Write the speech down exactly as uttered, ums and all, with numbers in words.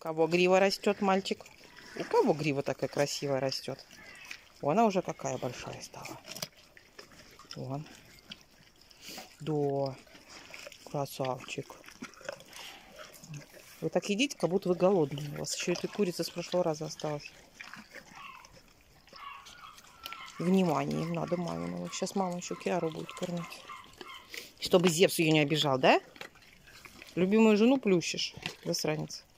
кого грива растет, мальчик? У кого грива такая красивая растет? Она уже какая большая стала. Вон. Да, красавчик. Вы так едите, как будто вы голодные. У вас еще этой курицы с прошлого раза осталось. Внимание им надо мамину. Сейчас мама еще Киару будет кормить. Чтобы Зевс ее не обижал, да? Любимую жену плющишь, засранец.